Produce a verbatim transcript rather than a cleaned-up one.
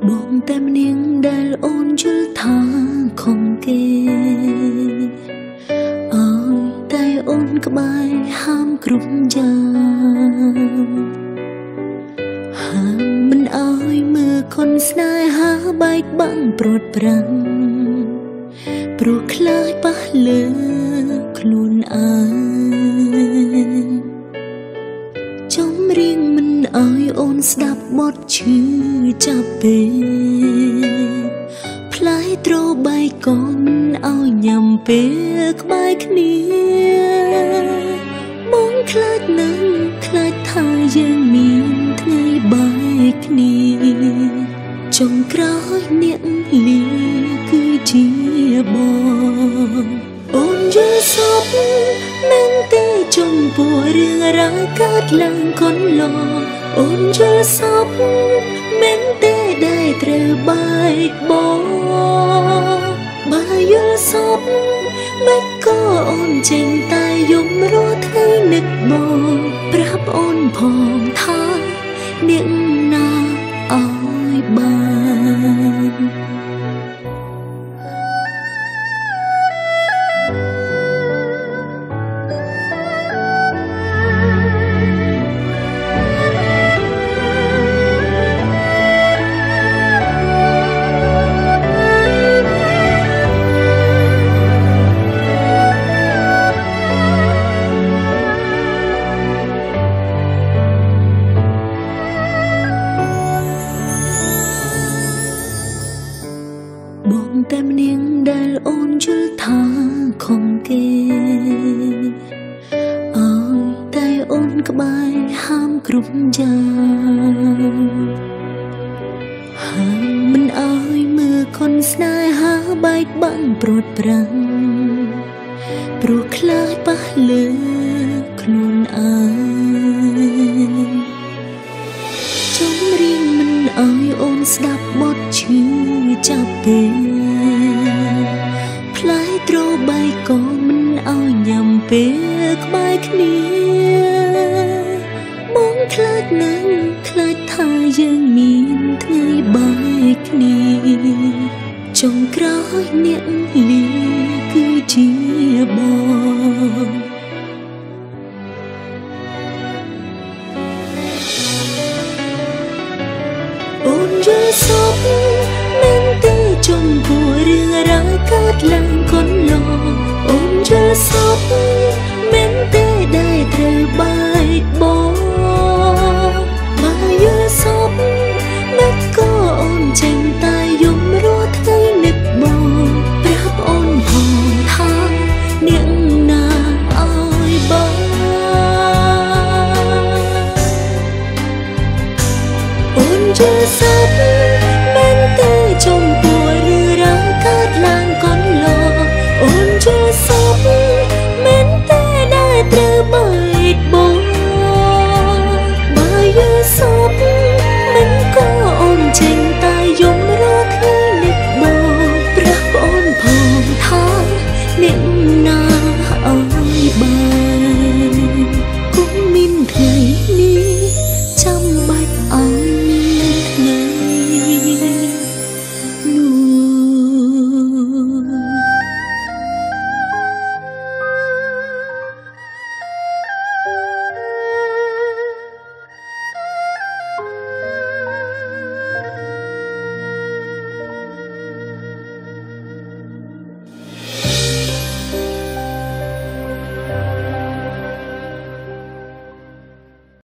បងតែម្នាងដែលអូនយល់ថាខំគេអើយតែអូនក្បែរហាមគ្រប់យ៉ាងហាមមិនអើយមើលคนស្នេហាបែកបាំងព្រួតប្រាំងព្រោះខ្លាចប៉ះលើខ្លួនឯងចំរៀងមិនអើយអូនស្ដាប់បទឈឺចាប់ពេលផ្លែត្របែកក៏មិនអើយញ៉ាំពេលក្បែរគ្នាបងខ្លាចណាស់ខ្លាចថាយើងមានថ្ងៃបែកគ្នាចុងក្រោយអ្នកលីគឺជាបងអូនយល់សពមែនទេចំពោះរឿងរ៉ាវកើតឡើងកន្លងអូនយល់សពមែនទេដែលត្រូវបែកបងបើយល់សពមិនក៏អូនចេញតែយំរាល់ថ្ងៃនឹកបងប្រាប់អូនផងថាអ្នកណាអើយបានបងតែម្នាងដែលអូនយល់ថាខំគេអើយតែអូនក្បែរហាមគ្រប់យ៉ាងហាមមិនអើយមើលคนស្នេហាបែកបាំងព្រួតប្រាំងព្រោះខ្លាចប៉ះលើខ្លួនឯងចំរៀងមិនអើយអូនស្ដាប់បទឈឺចាប់ពេលផ្លែត្របែកក៏មិនអើយញ៉ាំពេលក្បែរគ្នាបងខ្លាចណាស់ខ្លាចថាយើងមានថ្ងៃបែកគ្នាចុងក្រោយអ្នកលីគឺជាបងអូនយល់សពមែនទេចំពោះរឿងរ៉ាវកើតឡើងកន្លងអូនយល់សព